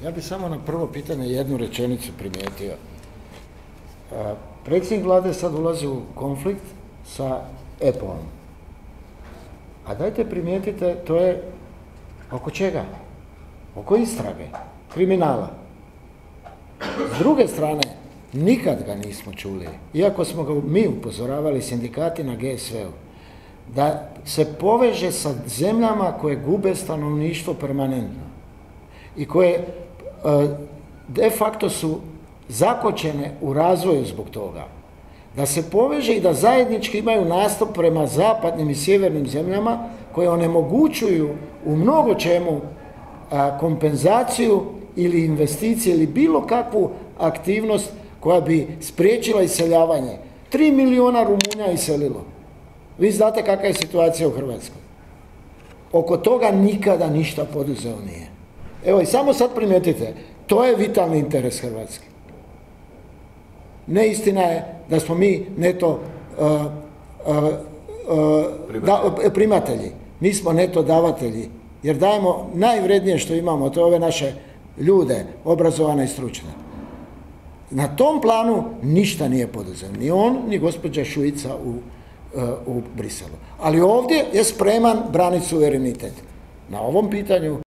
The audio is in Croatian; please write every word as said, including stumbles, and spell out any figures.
Ja bih samo na prvo pitanje jednu rečenicu primijetio. Predsjednik vlade sad ulazi u konflikt sa Apple-om. A dajte primijetite, to je oko čega? Oko istrage, kriminala. S druge strane, nikad ga nismo čuli, iako smo ga mi upozoravali, sindikati na G S V-u, da se poveže sa zemljama koje gube stanovništvo permanentno i koje de facto su zakočene u razvoju zbog toga. Da se poveže i da zajednički imaju nastup prema zapadnim i sjevernim zemljama koje onemogućuju u mnogo čemu kompenzaciju ili investicije ili bilo kakvu aktivnost koja bi spriječila iseljavanje. Tri milijuna Rumunja iselilo. Vi znate kakva je situacija u Hrvatskoj. Oko toga nikada ništa poduzeo nije. Evo i samo sad primijetite, to je vitalni interes Hrvatske. Neistina je da smo mi neto uh, uh, uh, da, primatelji. Mi smo neto davatelji, jer dajemo najvrednije što imamo, to je ove naše ljude, obrazovane i stručne. Na tom planu ništa nije poduzeo, ni on, ni gospođa Šuica u, uh, u Briselu. Ali ovdje je spreman braniti suverenitet. Na ovom pitanju